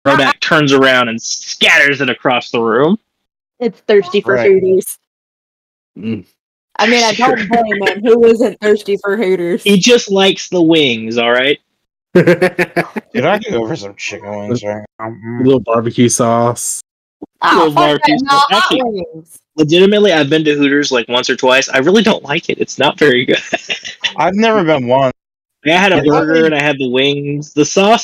Rodak turns around and scatters it across the room. It's thirsty for Hooters. I mean, I don't blame him. Who isn't thirsty for Hooters? He just likes the wings, alright? Dude, I could go for some chicken wings right now. A little barbecue sauce. Little barbecue sauce. Actually, wings. legitimately, I've been to Hooters like once or twice. I really don't like it. It's not very good. I've never been one. I had a burger and I had the wings. The sauce